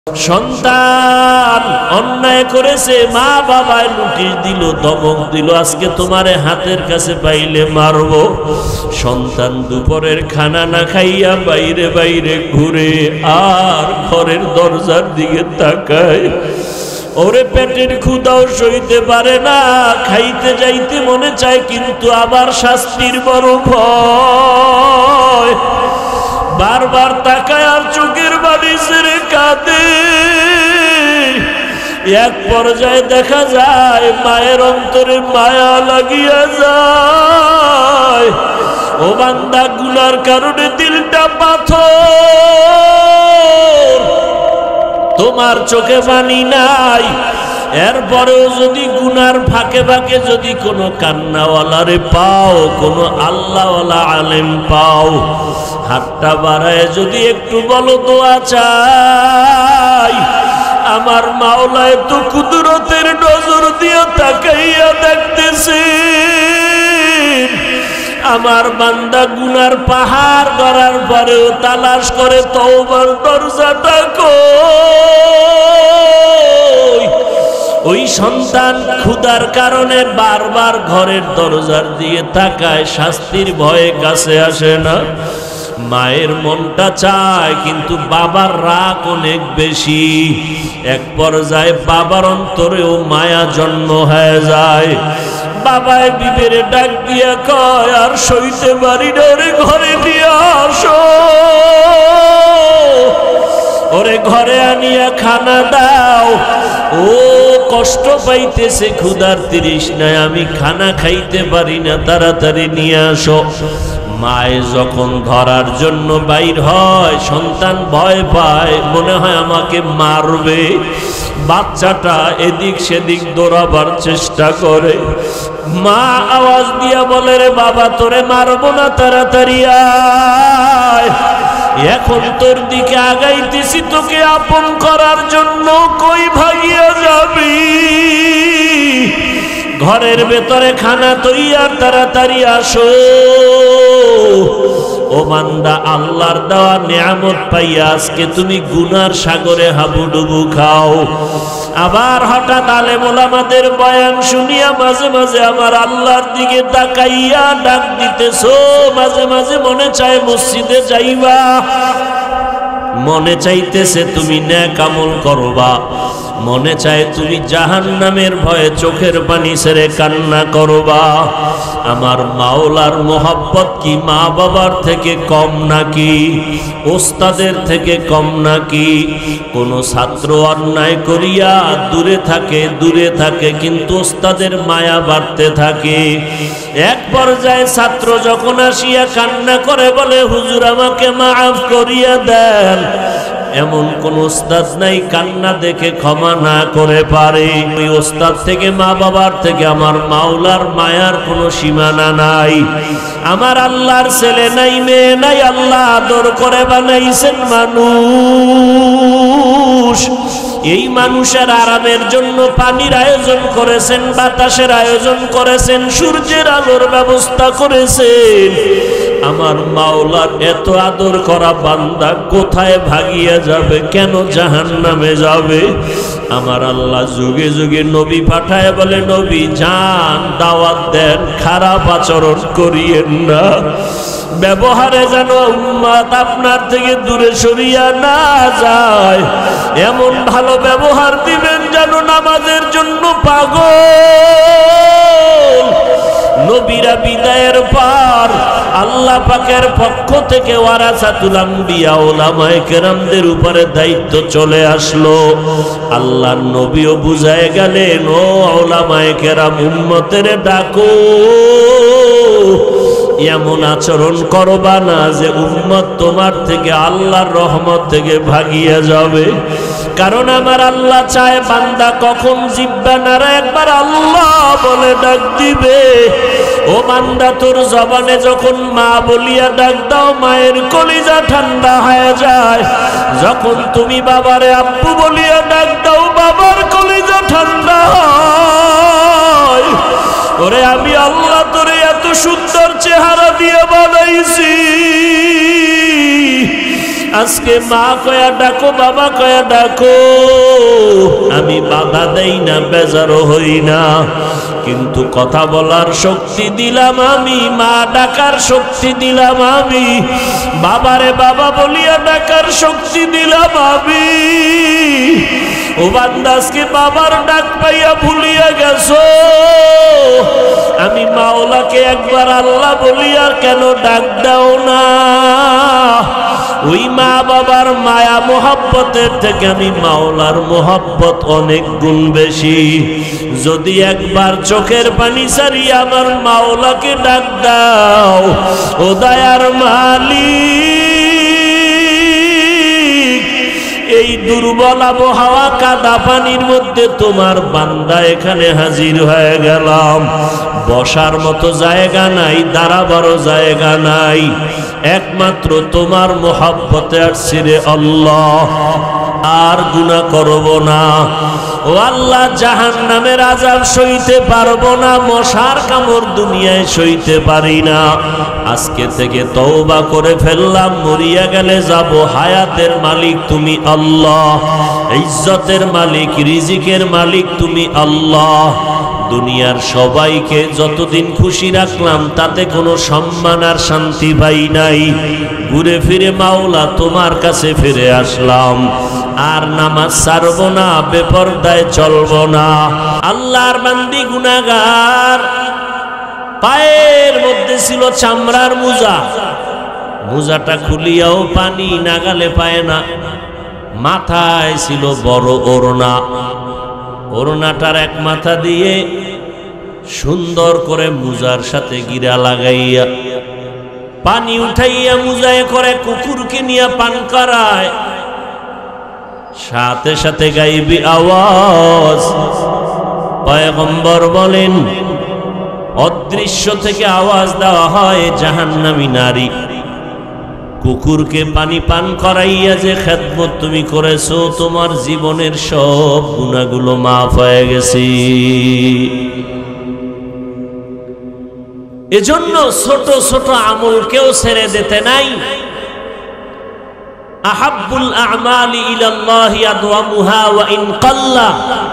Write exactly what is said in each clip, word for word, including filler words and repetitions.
সন্তান অন্যায় করেছে, মা বাবায় নোটিশ দিল, ধমক দিল, আজকে তোমারে হাতের কাছে পাইলে মারবো। সন্তান দুপুরের খানা না খাইয়া বাইরে বাইরে ঘুরে আর ঘরের দরজার দিকে তাকায়। ওরে পেটের ক্ষুধাও সইতে পারে না, খাইতে যাইতে মনে চায়, কিন্তু আবার শাস্তির বড় ভয়। বারবার তাকায় আর চোখের বাড়ি ছেড়ে কাঁদে। এক পর্যায়ে দেখা যায় মায়ের অন্তরে মায়া লাগিয়া যায়। ও বান্দা, গুনার কারণে দিলটা পাথর, তোমার চোখে পানি নাই, এরপরেও যদি গুনার ফাঁকে ফাঁকে যদি কোনো কান্নাওয়ালারে পাও, কোনো আল্লাহওয়ালা আলেম পাও, হাতটা বাড়ায় যদি একটু বলো দোয়া চাই, আমার মাওলায় তো কুদরতের নজর দিয়ে তাকাইয়া দেখতেছে আমার বান্দা গুনার পাহাড় গড়ার পরেও তালাশ করে তওবার দরজাটা কই। ওই সন্তান ক্ষুধার কারণে বারবার ঘরের দরজার দিয়ে তাকায়, শাস্তির ভয়ে কাছে আসে না। মায়ের মনটা চায়, কিন্তু বাবার রাগ অনেক বেশি। এক পর্যায়ে বাবার অন্তরেও মায়া জন্ম হয়ে যায়। বাবায় বিবেরে ডাক দিয়া কয়, আর সইতে পারি না, ওরে ঘরে নিয়ে আসো, ওরে ঘরে আনিয়া খানা দাও। ও কষ্ট পাইতেছে, ক্ষুধার তৃষ্ণায়, আমি খানা খাইতে পারি না, তাড়াতাড়ি নিয়ে আসো। মায়ে যখন ধরার জন্য বাইর হয়, সন্তান ভয় পায়, মনে হয় আমাকে মারবে। বাচ্চাটা এদিক সেদিক দৌড়াবার চেষ্টা করে। মা আওয়াজ দিয়া বলে, রে বাবা, তোরে মারবো না, তাড়াতাড়ি আয়, এখন তোর দিকে আগাইতেছি তোকে আপন করার জন্য, কই ভাগিয়া যাবি? ঘরের ভেতরে খানা তৈয়ার, তাড়াতাড়ি আসো। ও বান্দা, আল্লাহর দেওয়া নিয়ামত পাইয়া আজকে তুমি গুনার সাগরে হাবুডুবু খাও। আবার হঠাৎ আলেম ওলামাদের বয়ান শুনিয়া মাঝে মাঝে আমার আল্লাহর দিকে তাকাইয়া ডাক দিতেছো। মাঝে মাঝে মনে চায় মসজিদে যাইবা, মনে চাইতেছে তুমি নেক আমল করবা, মনে চায় তুমি জাহান্নামের ভয়ে চোখের পানি ছেড়ে কান্না করবা। আমার মাওলার মোহাব্বত কি মা বাবার থেকে কম নাকি? ওস্তাদের থেকে কম নাকি? কোনো ছাত্র অন্যায় করিয়া দূরে থাকে দূরে থাকে কিন্তু ওস্তাদের মায়া বাড়তে থাকে। এক পর্যায়ে ছাত্র যখন আসিয়া কান্না করে বলে, হুজুর আমাকে মাফ করিয়া দেন, এমন কোন ওস্তাদ নাই কান্না দেখে ক্ষমা না করে পারে। ওই ওস্তাদ থেকে, মা বাবার থেকে আমার মাওলার মায়ার কোনো সীমানা নাই। আমার আল্লাহর ছেলে নাই, মেয়ে নাই, আল্লাহ আদর করে বানাইছেন মানুষ। এই মানুষের আরামের জন্য পানির আয়োজন করেছেন, বাতাসের আয়োজন করেছেন, সূর্যের আলোর ব্যবস্থা করেছেন। আমার মাওলার এত আদর করা বান্দা কোথায় ভাগিয়া যাবে? কেন জাহান্নামে যাবে? আমার আল্লাহ যুগে যুগে নবী পাঠায় বলে, নবী যান, দাওয়াত দেন, খারাপ আচরণ করিয়েন না, ব্যবহারে যেন উম্মত আপনার থেকে দূরে সরিয়া না যায়, এমন ভালো ব্যবহার দিবেন যেন নামাজের জন্য পাগল। নবীরা বিদায়ের পর আল্লাহ পাকের পক্ষ থেকে ওয়ারাসাতুল আম্বিয়া উলামায়ে কেরামদের উপরে দায়িত্ব চলে আসলো। আল্লাহর নবীও বুঝায় গেলেন, ও উলামায়ে কেরাম, উম্মতের ডাকো, এমন আচরণ করবা না যে উম্মত তোমার থেকে আল্লাহর রহমত থেকে ভাগিয়া যাবে। কারণ আমার আল্লাহ চায় বান্দা কখন জিহ্বা নাড়া একবার আল্লাহ বলে ডাক দিবে। ও বান্দা, তোর জবানে যখন মা বলিয়া ডাক দাও, মায়ের কলিজা ঠান্ডা হয়ে যায়। যখন তুমি বাবারে আব্বু বলিয়া ডাক দাও, বাবার কলিজা ঠান্ডা হয়। ওরে আমি আল্লাহ তোরে এত সুন্দর চেহারা দিয়ে বানাইছি, আজকে মা কয়া ডাকো, বাবা কয়া ডাকো, আমি বাধা দেই না, বেজারও হই না, কিন্তু কথা বলার শক্তি দিলাম আমি, মা ডাকার শক্তি দিলাম আমি, বাবারে বাবা বলিয়া ডাকার শক্তি দিলাম আমি। ও বান্দা আজকে বাবার ডাক পাইয়া ভুলিয়া গেছো, আমি মাওলাকে একবার আল্লাহ বলিয়া কেন ডাক দাও না? ওই মা বাবার মায়া মোহাব্বতের থেকে আমি মাওলার মোহাব্বত অনেক গুণ বেশি। যদি একবার চোখের পানি ছাড়িয়ে আমার মাওলাকে ডাক দাও, ও দয়ার মালিক, এই দুর্বল আবহাওয়া কাদা পানির মধ্যে তোমার বান্দা এখানে হাজির হয়ে গেলাম, বসার মতো জায়গা নাই, দাঁড়াবারও জায়গা নাই, একমাত্র তোমার মোহাব্বতে আসছি রে আল্লাহ, আর গুনাহ করব না। ও আল্লাহ, জাহান্নামের আযাব সইতে পারবো না, মশার কামড় দুনিয়ায় সইতে পারি না, আজকে থেকে তওবা করে ফেললাম, মরিয়া গেলে যাব, হায়াতের মালিক তুমি আল্লাহ, ইজ্জতের মালিক, রিজিকের মালিক তুমি আল্লাহ। দুনিয়ার সবাইকে যতদিন খুশি রাখলাম তাতে কোনো সম্মান আর শান্তি পাই নাই, ঘুরে ফিরে মাওলা তোমার কাছে ফিরে আসলাম, আর নামাজ ছাড়ব না, বেপরদায় চলব না। আল্লাহর বান্দি গুনাহগার, পায়ের মধ্যে ছিল চামড়ার মোজা, মোজাটা খুলিয়াও পানি নাগালে পায় না, মাথায় ছিল বড় ওড়না, ওড়নাটার এক মাথা দিয়ে সুন্দর করে মুজার সাথে গিরা লাগাইয়া পানি উঠাইয়া মুজায় করে কুকুরকে নিয়ে পান করায়, সাথে সাথে গাইবি আওয়াজ, পয়গম্বর বলেন অদৃশ্য থেকে আওয়াজ দেওয়া হয়, জাহান্নামী নারী কুকুরকে পানি পান করাইয়া যে খেদমত তুমি করেছো, তোমার জীবনের সব গুনাহগুলো মাফ হয়ে গেছে। এজন্য ছোট ছোট আমলকেও ছেড়ে দিতে নাই। আহাব্বুল আ'মালি ইলাল্লাহি আদওয়ামুহা ওয়া ইন কাল্লা,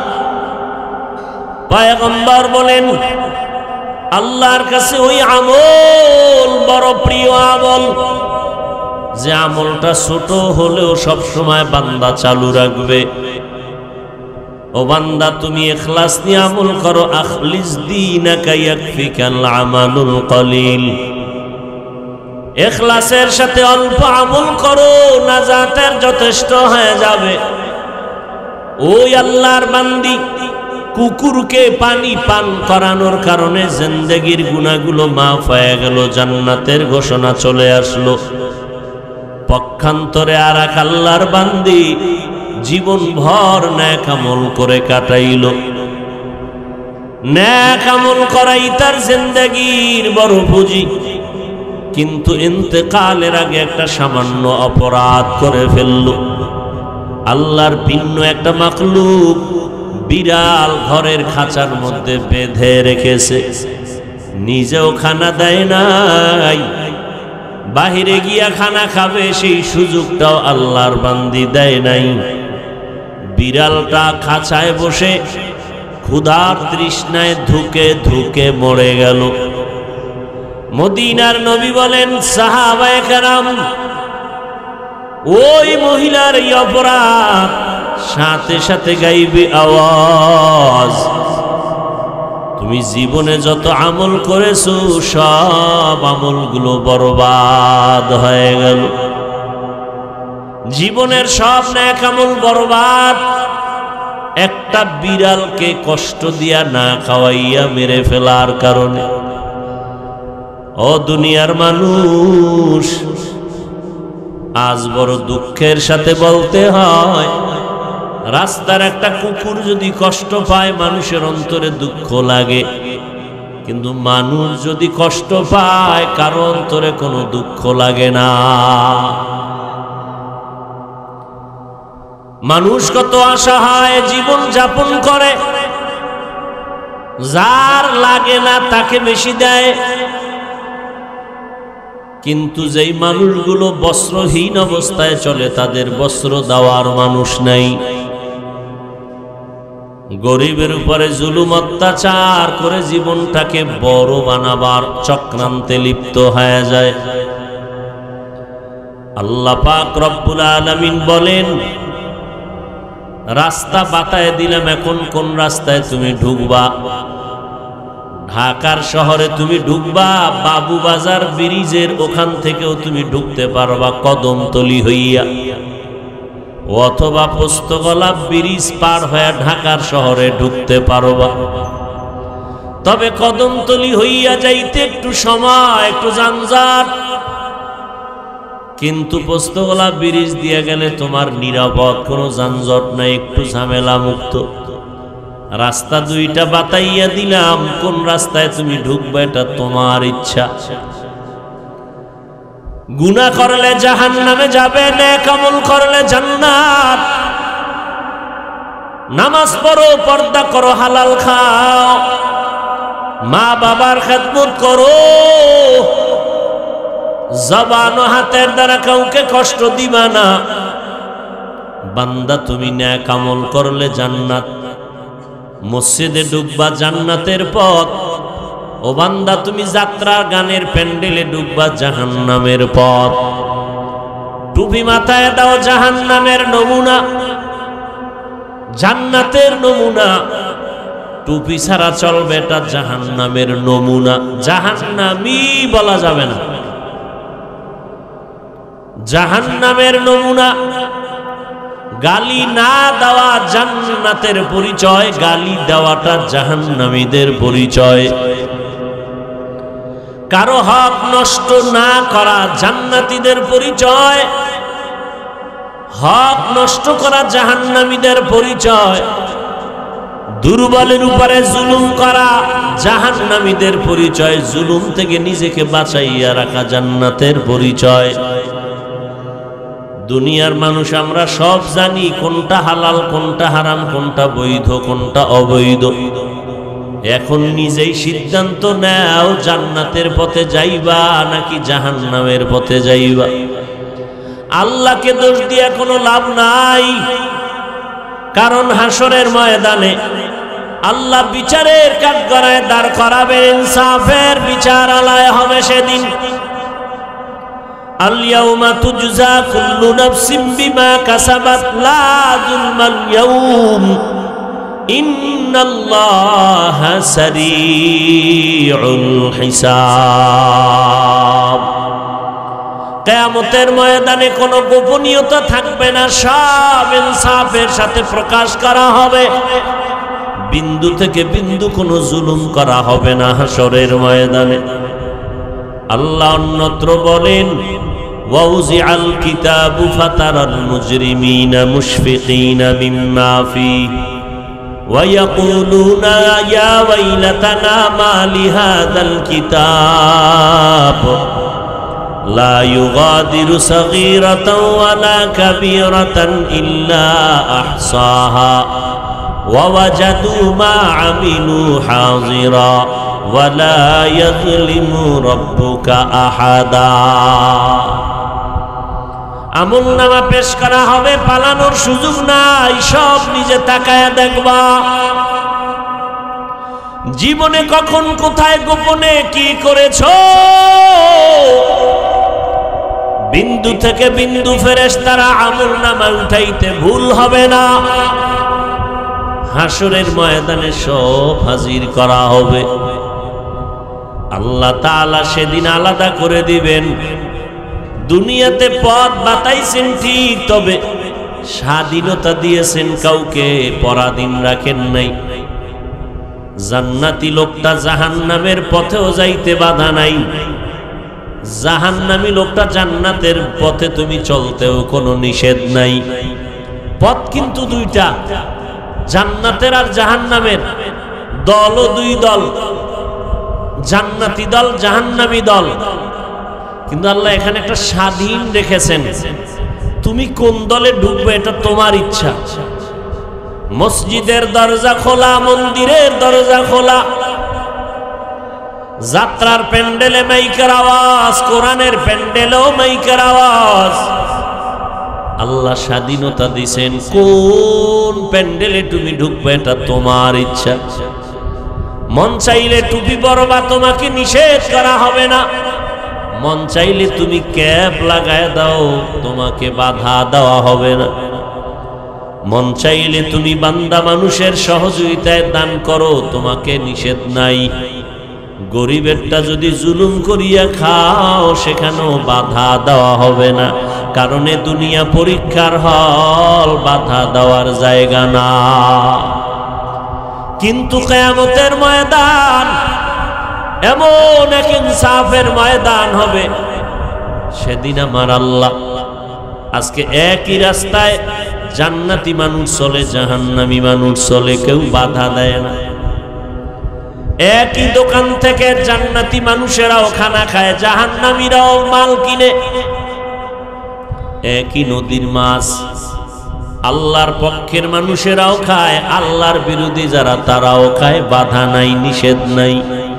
পয়গম্বর বলেন আল্লাহর কাছে ওই আমল বড় প্রিয় আমল, যে আমলটা ছোট হলেও সব সময় বান্দা চালু রাখবে। ও বান্দা, তুমি ইখলাস নিয়ে আমল করো, আখলিস দীনাকা ইয়াকফিকাল আমালুল কলিল, ইখলাসের সাথে অল্প আমল করো, নাজাতের যথেষ্ট হয়ে যাবে। ওই আল্লাহর বান্দি কুকুরকে পানি পান করানোর কারণে জিন্দেগির গুনাহগুলো মাফ হয়ে গেল, জান্নাতের ঘোষণা চলে আসলো। পক্ষান্তরে আর এক আল্লাহর বান্দি জীবন ভর নেক আমল করে কাটাইল, নেক আমল করাই তার জিন্দেগির বড় পুঁজি, কিন্তু ইন্তেকালের আগে একটা সামান্য অপরাধ করে ফেলল। আল্লাহর ভিন্ন একটা মাখলুক বিড়াল ঘরের খাঁচার মধ্যে বেঁধে রেখেছে, নিজেও খানা দেয় নাই, বাহিরে গিয়া খানা খাবে সেই সুযোগটাও আল্লাহর বান্দি দেয় নাই। বিড়ালটা খাঁচায় বসে ক্ষুধার তৃষ্ণায় ধুকে ধুকে মরে গেল। মদিনার নবী বলেন, সাহাবায়ে কেরাম ওই মহিলার এই অপরাধ, সাথে সাথে গাইবি আওয়াজ, তুমি জীবনে যত আমল করেছো সব আমলগুলো বরবাদ হয়ে গেল, জীবনের সব নেক আমল বরবাদ, একটা বিড়ালকে কষ্ট দিয়া না খাওয়াইয়া মেরে ফেলার কারণে। ও দুনিয়ার মানুষ, আজ বড় দুঃখের সাথে বলতে হয়, রাস্তার একটা কুকুর যদি কষ্ট পায় মানুষের অন্তরে দুঃখ লাগে, কিন্তু মানুষ যদি কষ্ট পায় কারো অন্তরে কোনো দুঃখ লাগে না। মানুষ কত অসহায় জীবন যাপন করে, যার লাগে না তাকে বেশি দেয়, কিন্তু যেই মানুষগুলো বস্ত্রহীন অবস্থায় চলে তাদের বস্ত্র দেওয়ার মানুষ নাই। গরিবের উপরে জুলুম অত্যাচার করে জীবনটাকে বড় বানাবার চক্রান্তে লিপ্ত হয়ে যায়। আল্লাহ পাক রব্বুল আলামিন বলেন, রাস্তা বাতায় দিলাম, এখন কোন রাস্তায় তুমি ঢুকবা? ঢাকার শহরে তুমি ঢুকবা, বাবুবাজার ব্রিজের ওখান থেকেও তুমি ঢুকতে পারবা কদমতলি হইয়া, অথবা পোস্তগোলা ব্রিজ পার হয়ে ঢাকার শহরে ঢুকতে পারবা। তবে কদমতলি হইয়া যাইতে একটু সময়, একটু যানজট, কিন্তু পোস্তগোলা ব্রিজ দিয়ে গেলে তোমার নিরাপদ, কোনো যানজট নাই, একটু ঝামেলা মুক্ত। রাস্তা দুইটা বাতাইয়া দিলাম, কোন রাস্তায় তুমি ঢুকবে এটা তোমার ইচ্ছা। গুনাহ করলে জাহান্নামে যাবে, নেক আমল করলে জান্নাত। নামাজ পড়ো, পর্দা করো, হালাল খাও, মা বাবার খেদমত করো, জবান ও হাতের দ্বারা কাউকে কষ্ট দিবা না। বান্দা তুমি নেক আমল করলে জান্নাত, মসজিদে ঢুকবা জান্নাতের পথ। ও বান্দা তুমি যাত্রা গানের প্যান্ডেলে ঢুকবা জাহান্নামের পথ। টুপি মাথায় দাও, জাহান্নামের নমুনা, জান্নাতের নমুনা। টুপি ছাড়া চলবে, এটা জাহান্নামের নমুনা। জাহান্নামী বলা যাবে না, জাহান্নামের নমুনা। গালি না দেওয়া জান্নাতের পরিচয়, গালি দেওয়াটা জাহান্নামীদের পরিচয়। কারো হক নষ্ট না করা জান্নাতীদের পরিচয়, হক নষ্ট করা জাহান্নামীদের পরিচয়। দুর্বলের উপরে জুলুম করা জাহান্নামীদের পরিচয়, জুলুম থেকে নিজেকে বাঁচাইয়া রাখা জান্নাতের পরিচয়। দুনিয়ার মানুষ আমরা সব জানি কোনটা হালাল, কোনটা হারাম, কোনটা বৈধ, কোনটা অবৈধ। এখন নিজেই সিদ্ধান্ত নাও, জান্নাতের পথে যাইবা নাকি জাহান্নামের পথে যাইবা। আল্লাহকে দোষ দিয়ে কোনো লাভ নাই, কারণ হাসরের ময়দানে আল্লাহ বিচারের কাঠগড়ায় দাঁড় করাবেন, ইনসাফের বিচার আলায় হবে সেদিন। আল-ইয়াউমা তুজজা কুল্লু নাফসিন বিমা কাসাবাত লা যুলমাল ইয়াউম ইন্নাল্লাহা সারিউল হিসাব। কিয়ামতের ময়দানে কোনো গোপনীয়তা থাকবে না, সব ইনসাফের সাথে প্রকাশ করা হবে। বিন্দু থেকে বিন্দু কোনো জুলুম করা হবে না হাসরের ময়দানে। আল্লাহ অন্যত্র বলেন, ওয়াউজিআল কিতাবু ফাতারাল মুজরিমিনা মুশফিকিনা মিম্মা ফীহি ওয়া ইয়াকুলুনা ইয়া ওয়াইলাতানা মা লিহাযাল কিতাব লা ইউগাদিরু সাগীরাতান ওয়ালা কাবীরাতান ইল্লা আহসাহা ওয়া ওয়াজাদু মা আমিলু হাযিরা ওয়ালা ইয়াযলিমু রাব্বুকা আহাদা। আমলনামা পেশ করা হবে, পালানোর সুযোগ নাই, সব নিজে তাকায়া দেখবা। জীবনে কখন কোথায় গোপনে কি করেছো, বিন্দু থেকে বিন্দু ফেরেশতারা আমলনামা উঠাইতে ভুল হবে না। হাসরের ময়দানে সব হাজির করা হবে। আল্লাহ তাআলা সেদিন আলাদা করে দিবেন। দুনিয়াতে পথ বাতাইছেন ঠিক, তবে স্বাধীনতা দিয়েছেন কাউকে, পরাধীন রাখেন নাই। জান্নাতি লোকটা জাহান্নামের পথেও যাইতে বাধা নাই, জাহান্নামী লোকটা জান্নাতের পথে তুমি চলতেও কোনো নিষেধ নাই। পথ কিন্তু দুইটা, জান্নাতের আর জাহান্নামের। দলও দুই দল, জান্নাতি দল, জাহান্নামী দল। কিন্তু আল্লাহ এখানে একটা স্বাধীন রেখেছেন, তুমি কোন দলে ঢুকবে এটা তোমার ইচ্ছা। মসজিদের দরজা খোলা, মন্দিরের দরজা খোলা, যাত্রার প্যান্ডেলে মাইকের আওয়াজ, কোরআনের প্যান্ডেলেও মাইকের আওয়াজ। আল্লাহ স্বাধীনতা দিছেন, কোন প্যান্ডেলে তুমি ঢুকবে এটা তোমার ইচ্ছা। মন চাইলে টুপি পরবা, তোমাকে নিষেধ করা হবে না। মন চাইলে তুমি ক্যাপ লাগায় দাও, তোমাকে বাধা দেওয়া হবে না। মন চাইলে তুমি বান্দা মানুষের সহযোগিতায় দান করো, তোমাকে নিষেধ নাই। গরিবেরটা যদি জুলুম করিয়া খাও, সেখানেও বাধা দেওয়া হবে না, কারণ এ দুনিয়া পরীক্ষার হল, বাধা দেওয়ার জায়গা না। কিন্তু কিয়ামতের ময়দান এমন এক ইনসাফের ময়দান হবে, সেদিন আমার আল্লাহ, আজকে একই রাস্তায় জান্নাতি মানুষ চলে, জাহান্নামী মানুষ চলে, কেউ বাধা দেয় না। একই দোকান থেকে জান্নাতি মানুষেরাও খানা খায়, জাহান্নামীরাও মাল কিনে। একই নদীর মাছ আল্লাহর পক্ষের মানুষেরাও খায়, আল্লাহর বিরোধী যারা তারাও খায়, বাধা নাই, নিষেধ নাই।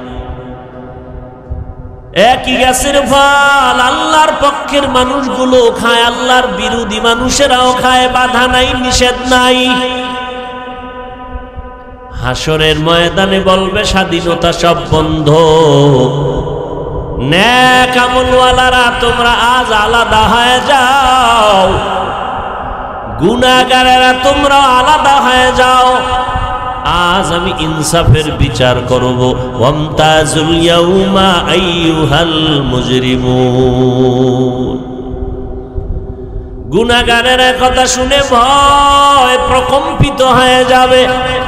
একই গাছের ফল আল্লাহর পক্ষের মানুষগুলো খায়, আল্লাহর বিরোধী মানুষেরাও খায়, বাধা নাই, নিষেধ নাই। হাসরের ময়দানে বলবে স্বাধীনতা সব বন্ধ। নেক আমলওয়ালারা তোমরা আজ আলাদা হয়ে যাও, গুনাহগারেরা তোমরা আলাদা হয়ে যাও। আজ আমি ইনসাফের বিচার করব। ওয়ামতাজুল ইয়াউমা আইয়ুহাল মুজরিমুন। গুনাহগারের কথা শুনে ভয় প্রকম্পিত হয়ে যাবে।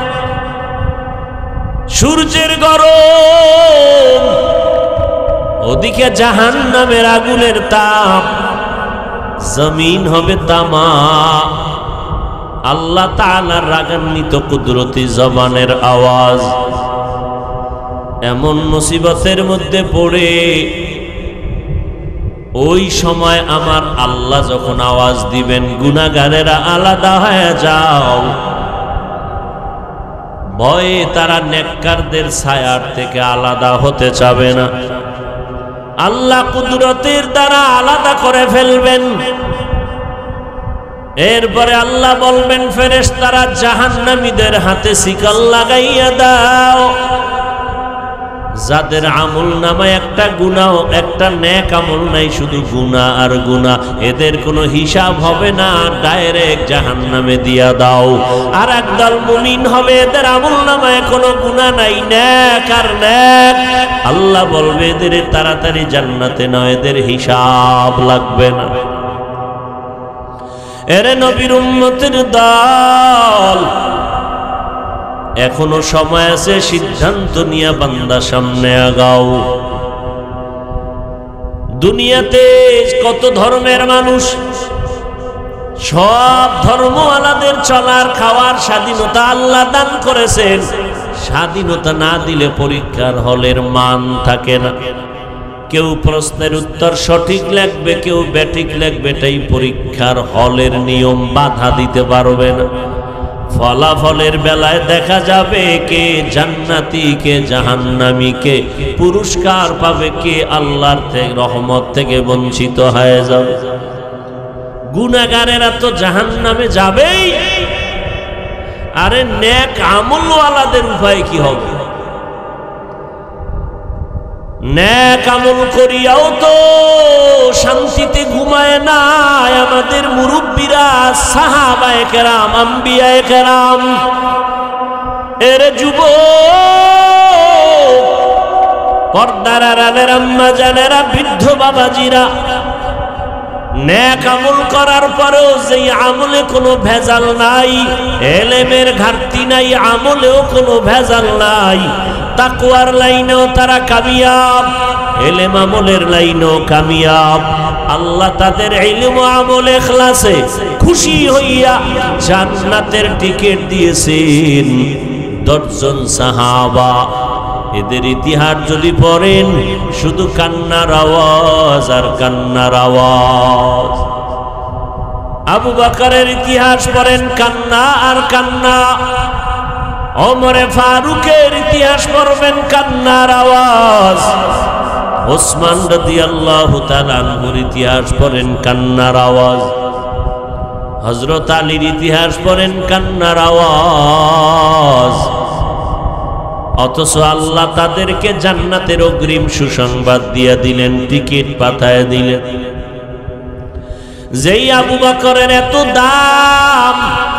সূর্যের গরম, ওদিকে জাহান্নামের আগুনের তাপ, জমিন হবে তামা। আল্লাহ তাআলার রাগান্বিত কুদরতি জবানের আওয়াজ। এমন মুসিবতের মধ্যে পড়ে ওই সময় আমার আল্লাহ যখন আওয়াজ দিবেন, গুনাহগারেরা আলাদা হয়ে যাও, ভয়ে তারা নেককারদের ছায়ার থেকে আলাদা হতে চাবে না। আল্লাহ কুদরতের দ্বারা আলাদা করে ফেলবেন। এরপরে আল্লাহ বলবেন, ফেরেশতারা জাহান্নামীদের হাতে শিকল লাগাইয়া দাও। যাদের আমল নামায় একটা গুনাহ, একটা নেক আমল নাই, শুধু গুনাহ আর গুনাহ, এদের কোনো হিসাব হবে না, ডাইরেক্ট জাহান্নামে দিয়া দাও। আর একদল মুমিন হবে, এদের আমল নামায় কোনো গুনাহ নাই, নেক আর নেক। আল্লাহ বলবে, এদের তাড়াতাড়ি জান্নাতে নাও, এদের হিসাব লাগবে না। এরে নবীর উম্মতের দল, এখনো সময় আছে, সিদ্ধান্ত নিয়ে বান্দা সামনে আগাও। দুনিয়াতে কত ধর্মের মানুষ, সব ধর্মওয়ালাদের চলার খাওয়ার স্বাধীনতা আল্লাহ দান করেছেন। স্বাধীনতা না দিলে পরীক্ষার হলের মান থাকে না। কেউ প্রশ্নের উত্তর সঠিক লিখবে, কেউ ব্যাঠিক লিখবে, এটাই পরীক্ষার হলের নিয়ম, বাধা দিতে পারবে না। ফলাফলের বেলায় দেখা যাবে কে জান্নাতি, কে জাহান্নামী, কে পুরস্কার পাবে, কে আল্লাহর থেকে রহমত থেকে বঞ্চিত হয়ে যাবে। গুনাহগারেরা তো জাহান্নামে যাবেই। আরে নেক আমলওয়ালাদের উপায় কি হবে? নেক আমল করিয়াও তো শান্তিতে ঘুমায় না আমাদের মুরব্বীরা, সাহাবায়ে কেরাম, আম্বিয়ায়ে কেরাম। এর যুবক, পর্দার আড়ালের আম্মা জানেরা, বৃদ্ধ বাবাজিরা, নেক আমল করার পরেও যেই আমলে কোনো ভেজাল নাই, এলেমের ঘাটতি নাই, আমলেও কোনো ভেজাল নাই, তাকওয়ার লাইনেও তারা কামিয়াব, এলেম আমলের লাইনেও কামিয়াব। আল্লাহ তাদের ইলম ও আমল ইখলাসে খুশি হইয়া জান্নাতের টিকিট দিয়েছেন দশজন সাহাবা। এদের ইতিহাস যদি পড়েন, শুধু কান্নার আওয়াজ আর কান্নার আওয়াজ। আবু বকরের ইতিহাস পড়েন, কান্না আর কান্না। ওমরে ফারুকের ইতিহাস পড়বেন কান্নার আওয়াজ, ওসমান রাদিয়াল্লাহু তাআলা আনহুর ইতিহাস পড়েন কান্নার আওয়াজ, হযরত আলীর ইতিহাস পড়েন কান্নার আওয়াজ। অথচ আল্লাহ তাদেরকে জান্নাতের অগ্রিম সুসংবাদ দিয়ে দিলেন, টিকিট পাঠায় দিলেন। যেই আবু বকরের এত দাম,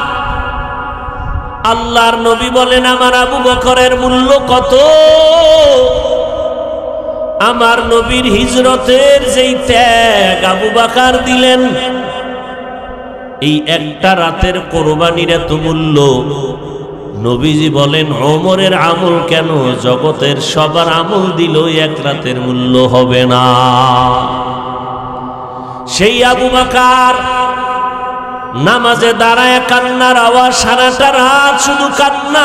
আল্লাহর নবী বলেন আমার আবু বকরের মূল্য কত? আমার নবীর হিজরতের যেই ত্যাগ আবু বকর দিলেন, এই একটা রাতের কোরবানির এত মূল্য। নবীজি বলেন ওমরের আমল কেন, জগতের সবার আমল দিল এক রাতের মূল্য হবে না। সেই আবু বকর নামাজে দাঁড়ায় কান্নার আওয়াজ, সারাটা রাত শুধু কান্না।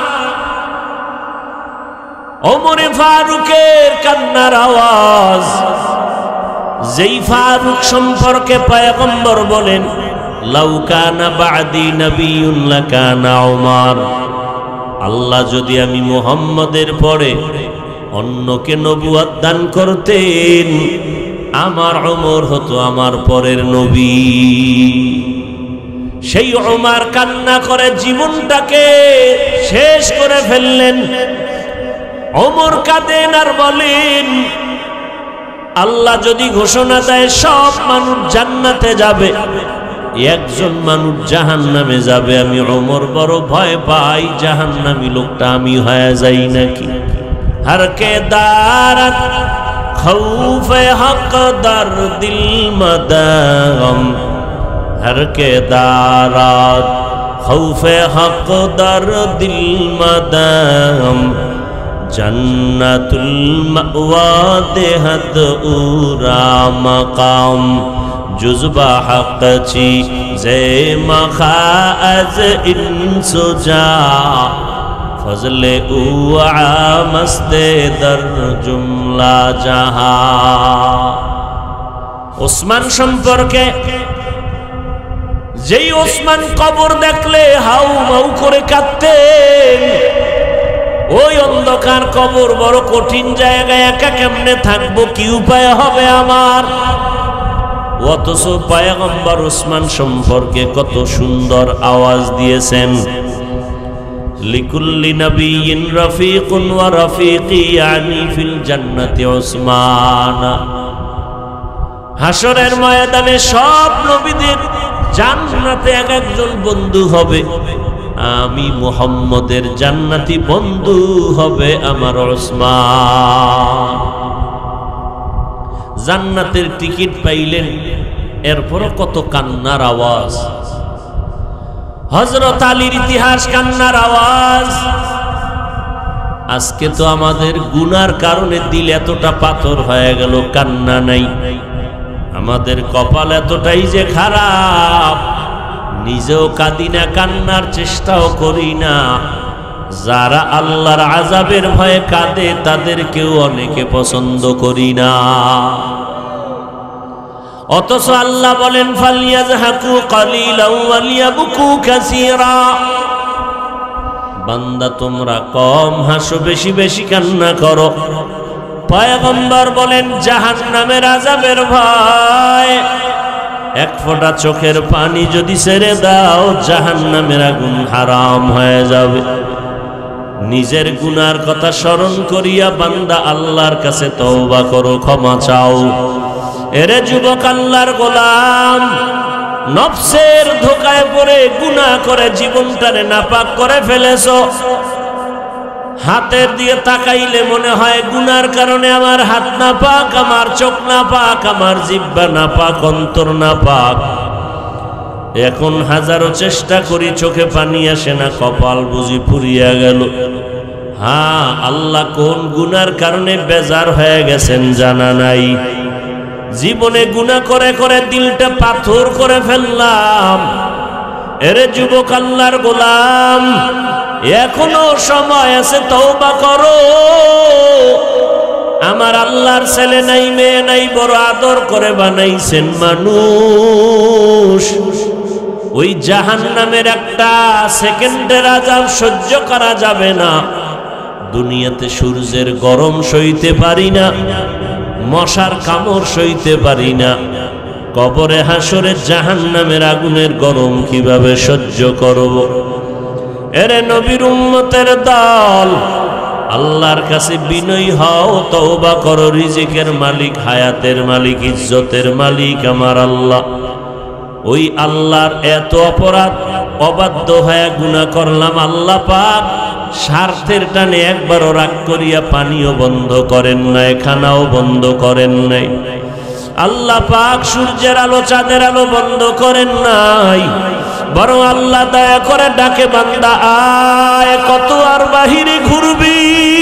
ওমরে ফারুকের কান্নার আওয়াজ, যেই ফারুক সম্পর্কে পয়গম্বর বলেন লাউ কানা বা'দি নাবিয়্যুন লাকানা উমর, আল্লাহ যদি আমি মুহাম্মদের পরে অন্যকে নবুয়ত দান করতেন, আমার ওমর হতো আমার পরের নবী। সেই ওমর কান্না করে জীবনটাকে শেষ করে ফেললেন। ওমর কাঁদেন আর বলেন আল্লাহ যদি ঘোষণা দেয় সব মানুষ জান্নাতে যাবে, একজন মানুষ জাহান্নামে যাবে, আমি ওমর বড় ভয় পাই জাহান্নামী লোকটা আমি হয়ে যাই নাকি। হর কে দারাত খৌফে হক দর দিল মদগম, হর কে দারাত খৌফে হক দর দিল মদগম, জন্নতুল মাওয়া দেহত উরা মকাম, জুজবা হক চি জে মখাজ ইনসুজা, ফজলে উআ মস্তে দর জুমলা জাহা। ওসমান সম্পর্কে, যেই ওসমান কবর দেখলে হাউ মাউ করে কাঁদতেন, ওই অন্ধকার কবর বড় কঠিন জায়গায় একা কেমনে থাকবো, কি উপায় হবে আমার। অথচ পয়গম্বর ওসমান সম্পর্কে কত সুন্দর আওয়াজ দিয়েছেন, লিকুল্লি নবিয়্যিন রফিকুন ওয়া রফিকি ইয়ানি ফিল জান্নাতি ওসমান। হাসরের ময়দানে সব নবীদের জান্নাতে এক একজন বন্ধু হবে, আমি মুহাম্মদের জান্নাতি বন্ধু হবে আমার ওসমান। জান্নাতের টিকিট পাইলেন, এরপরও কত কান্নার আওয়াজ। হযরত আলীর ইতিহাস কান্নার আওয়াজ। আজকে তো আমাদের গুনার কারণে দিল এতটা পাথর হয়ে গেল, কান্না নাই। আমাদের কপাল এতটাই যে খারাপ, নিজেও কাঁদি না, কান্নার চেষ্টাও করি না। যারা আল্লাহর আযাবের ভয়ে কাঁদে তাদেরকেও অনেকে পছন্দ করি না। অথচ আল্লাহ বলেন ফালিয়াযহাকু কালিলাও ওয়ালিয়াবকু কাসীরা, বান্দা তোমরা কম হাসো, বেশি বেশি কান্না করো। পয়গম্বর বলেন জাহান্নামের আযাবের ভয়, এক ফোঁটা চোখের পানি যদি ছেড়ে দাও জাহান্নামের আগুন হারাম হয়ে যাবে। নিজের গুনার কথা স্মরণ করিয়া বান্দা আল্লাহর কাছে তওবা করো, ক্ষমা চাও। এরে যুবক আল্লাহর গোলাম, নফসের ধোকায় পড়ে গুনাহ করে জীবনটারে নাপাক করে ফেলেছো। হাতের দিয়ে তাকাইলে মনে হয় গুনার কারণে আমার হাত নাপাক, আমার চোখ নাপাক, আমার জিহ্বা নাপাক, অন্তর নাপাক। এখন হাজারো চেষ্টা করি চোখে পানি আসে না, কপাল বুঝি পুড়িয়া গেল। হ্যাঁ, আল্লাহ কোন গুনার কারণে বেজার হয়ে গেছেন জানা নাই। জীবনে গুনাহ করে করে দিলটা পাথর করে ফেললাম। এরে যুবক আল্লাহর গোলাম, এখনো সময় আছে, তওবা করো। আমার আল্লাহর ছেলে নাই, মেয়ে নাই, বড় আদর করে বানাইছেন মানুষ। ওই জাহান্নামের একটা সেকেন্ডের আযাব সহ্য করা যাবে না। দুনিয়াতে সূর্যের গরম সইতে পারি না, মশার কামড় সইতে পারি না, কবরে হাসরে জাহান্নামের আগুনের গরম কিভাবে সহ্য করব? এরে নবীর উম্মতের দল, আল্লাহর কাছে বিনয়ী হও, তওবা করো। রিজিকের মালিক, হায়াতের মালিক, ইজ্জতের মালিক আমার আল্লাহ। ওই আল্লাহর এত অপরাধ, অবাধ্য হয়ে গুনাহ করলাম, আল্লাহ পাক স্বার্থের টানে একবারও রাগ করিয়া পানিও বন্ধ করেন নাই, খানাও বন্ধ করেন নাই। আল্লাহ পাক সূর্যের আলো, চাঁদের আলো বন্ধ করেন নাই, বরং আল্লাহ দয়া করে ডাকে, বান্দা আয়, কত আর বাহিরে ঘুরবি?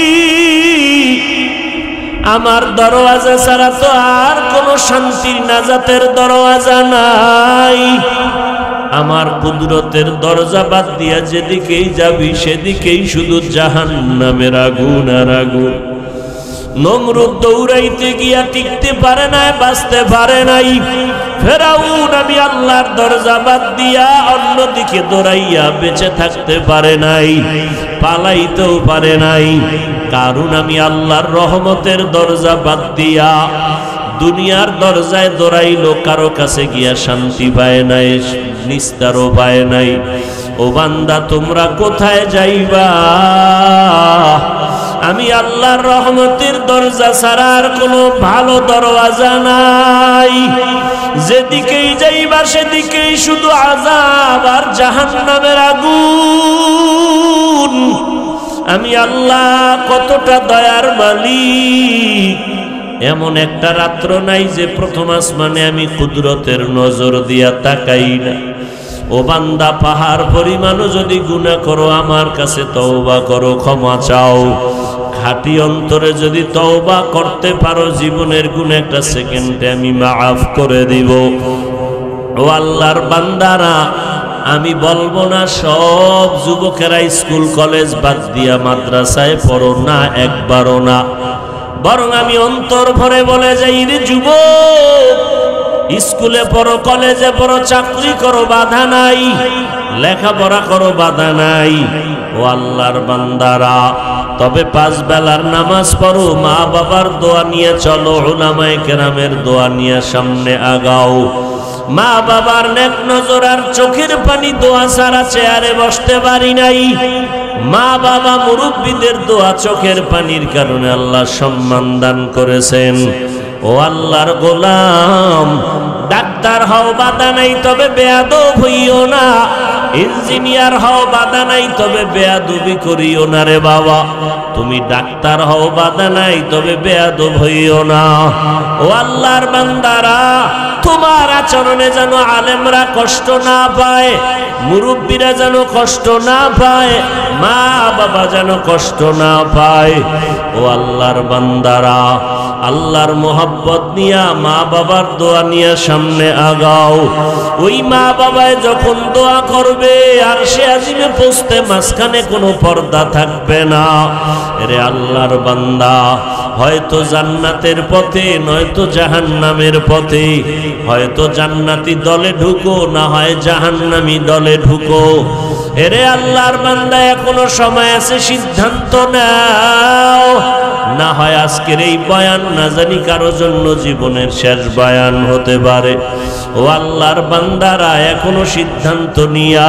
আমার দরওয়াজা ছাড়া তো আর কোনো শান্তির নাজাতের দরওয়াজা নাই। আমার কুদরতের দরজা বাদ দিয়া যেদিকেই যাবি সেদিকেই শুধু জাহান্নামের আগুন আর আগুন। নমরুদ দৌড়াইতে গিয়া টিকতে পারে নাই, বাঁচতে পারে নাই। ফেরাউন আমি আল্লাহর দরজা বাদ দিয়া অন্যদিকে দৌড়াইয়া বেঁচে থাকতে পারে নাই, পালাইতেও পারে নাই। কারণ আমি আল্লাহর রহমতের দরজা বাদ দিয়া দুনিয়ার দরজায় দৌড়াইল, কারো কাছে গিয়া শান্তি পায় নাই, নিস্তারও পায় নাই। ও বান্দা, তোমরা কোথায় যাইবা? আমি আল্লাহর রহমতের দরজা ছাড়া আর কোনো ভালো দরওয়াজা নাই। যেদিকেই যাইবা সেদিকেই শুধু আযাব আর জাহান্নামের আগুন। আমি আল্লাহ কতটা দয়ার মালিক। এমন একটা রাত্র নাই যে প্রথম আসমানে আমি কুদরতের নজর দিয়া তাকাই না। ও বান্দা, পাহাড় পরিমাণও যদি গুনাহ করো, আমার কাছে তওবা করো, ক্ষমা চাও। খাঁটি অন্তরে যদি তওবা করতে পারো, জীবনের গুনাহ একটা সেকেন্ডে আমি মাফ করে দিব। ও আল্লাহর বান্দারা, আমি বলবো না সব যুবকেরা স্কুল কলেজ বাদ দিয়া মাদ্রাসায় পড়ো না, একবারও না। বরং আমি অন্তর ভরে বলে যাই, রে যুবক, স্কুলে পড়ো, কলেজে পড়ো, চাকরি করো, বাধা নাই, লেখাপড়া করো, বাধা নাই। ও আল্লাহর বান্দারা, তবে পাঁচ বেলার নামাজ পড়ো, মা বাবার দোয়া নিয়ে চলো, উলামায়ে কেরামের দোয়া নিয়ে সামনে আগাও। মা বাবার নেক নজর আর চোখের পানি দোয়া ছাড়া চেয়ারে বসতে পারি নাই। মা বাবা মুরব্বীদের দোয়া, চোখের পানির কারণে আল্লাহ সম্মান দান করেছেন। ও আল্লাহর গোলাম, ডাক্তার হও, বাধা নাই, তবে বেয়াদব হইও না। ইঞ্জিনিয়ার হও, বাধা নাই, তবে বেয়াদবি করিও না রে বাবা। তুমি ডাক্তার হও, বাধা নাই, তবে বেয়াদব হইও না। ও আল্লাহর বান্দারা, তোমার আচরণে যেন আলেমরা কষ্ট না পায়, মুরব্বীরা যেন কষ্ট না পায়, মা বাবা যেন কষ্ট না পায়। ও আল্লাহর বান্দারা, আল্লাহর মোহাব্বত নিয়া মা বাবার দোয়া নিয়ে সামনে আগাও। ওই মা বাবায় যখন দোয়া করবে, আর সে আজিমে পৌঁছতে মাঝখানে কোনো পর্দা থাকবে না। এরে আল্লাহর বান্দা, হয়তো জান্নাতের পথে, নয়তো জাহান্নামের পথে। হয়তো জান্নাতি দলে ঢুকো, না হয় জাহান্নামী দলে ঢুকো। এরে আল্লাহর বান্দা, এখনো সময় আছে, সিদ্ধান্ত নাও। না হয় আজকের এই বয়ান না জানি কারো জন্য জীবনের শেষ বয়ান হতে পারে। ও আল্লাহর বান্দারা, এখনো সিদ্ধান্ত নিয়া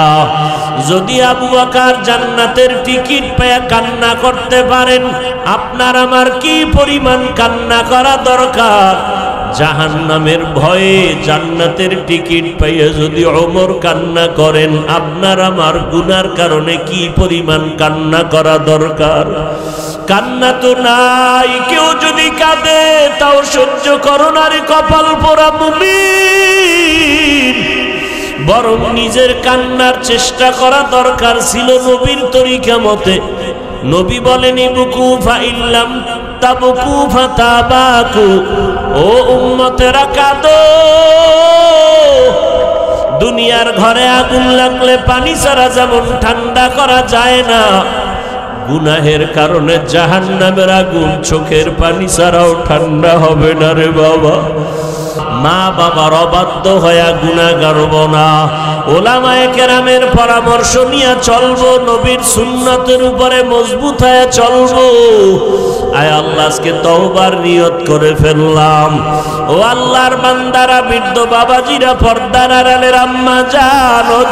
যদি আবু বকর জান্নাতের টিকিট পেয়ে কান্না করতে পারেন, আপনার আমার কি পরিমাণ কান্না করা দরকার। জাহান্নামের ভয়ে জান্নাতের টিকিট পাইয়া যদি ওমর কান্না করেন, আপনার আমার গুনার কারণে কি পরিমাণ কান্না করা দরকার। কান্না তো নাই, কেউ যদি কাঁদে তাও সহ্য করো না রে কপাল পোড়া মুমিন। বরং নিজের কান্নার চেষ্টা করা দরকার ছিল নবীর তরিকা মতে। নবী বলেন, ইবকু ফাইল্লাম তাবকু ফাতাবাকু। ও উম্মতেরা, কাঁদো। দুনিয়ার ঘরে আগুন লাগলে পানি ছাড়া যেমন ঠান্ডা করা যায় না, গুনাহের কারণে জাহান্নামের আগুন চোখের পানি ছাড়াও ঠান্ডা হবে না রে বাবা। মা বাবার অবাধ্য হয়ে গুনাহ করব না, ওলামায়ে কেরামের পরামর্শ নিয়ে চলবো, নবীর সুন্নতের উপরে মজবুত হয়ে চলবো। আয় আল্লাহ, আজকে তওবার নিয়ত করে ফেললাম। ও আল্লাহর বান্দারা, বৃদ্ধ বাবাজিরা, পর্দার আড়ালের আম্মা জান ও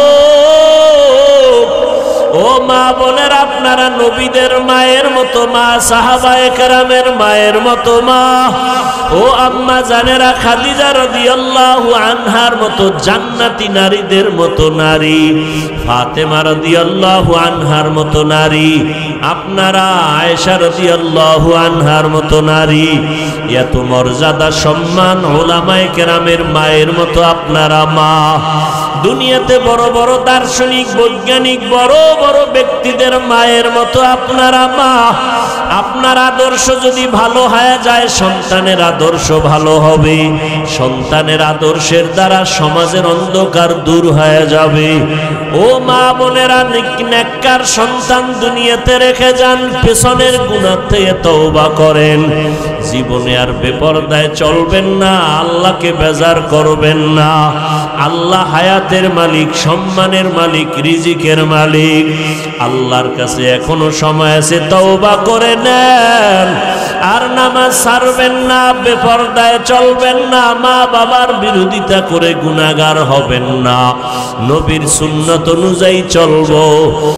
যুবক, ও মা বোনের, আপনারা নবীদের মায়ের মতো মা, সাহাবায়ে কেরামের মায়ের মতো মা। ও আম্মা জানেরা, খাদিজা রাদিয়াল্লাহু আনহার মতো জান্নাতি নারীদের মতো নারী, ফাতেমা রাদিয়াল্লাহু আনহার মতো নারী, আপনারা আয়েশা রাদিয়াল্লাহু আনহার মতো নারী, এত মর্যাদা সম্মান উলামায়ে কেরামের মায়ের মতো আপনারা মা। দুনিয়াতে বড় বড় দার্শনিক, বৈজ্ঞানিক, বড় বড় ব্যক্তিদের মায়ের মতো আপনারা মা। আপনার আদর্শ যদি ভালো হয়ে যায়, সন্তানের আদর্শ ভালো হবে। সন্তানের আদর্শের দ্বারা সমাজের অন্ধকার দূর হয়ে যাবে। ও মা বোনেরা, নেককার সন্তান দুনিয়াতে রেখে যান, পেছনের গুনাহ থেকে তওবা করেন। জীবনে আর বেপরদায় চলবেন না, আল্লাহকে বেজার করবেন না। আল্লাহ হায়াতের মালিক, সম্মানের মালিক, রিজিকের মালিক। আল্লাহর কাছে এখনো সময় আছে, তওবা করে নেন। আর নামাজ ছাড়বেন না, বেপরদায় চলবেন না, মা বাবার বিরোধিতা করে গুনাহগার হবেন না, নবীর সুন্নাত অনুযায়ী চলবো।